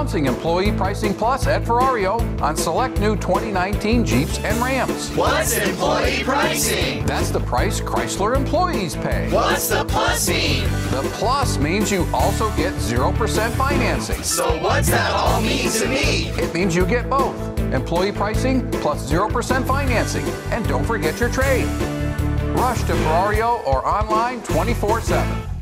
announcing Employee Pricing Plus at Ferrario on select new 2019 Jeeps and Rams. What's employee pricing? That's the price Chrysler employees pay. What's the plus mean? The plus means you also get 0% financing. So what's that all mean to me? It means you get both. Employee pricing plus 0% financing. And don't forget your trade. Rush to Ferrario or online 24/7.